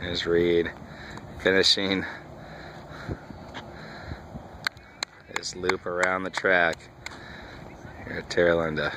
There's Reed finishing his loop around the track here at Terra Linda.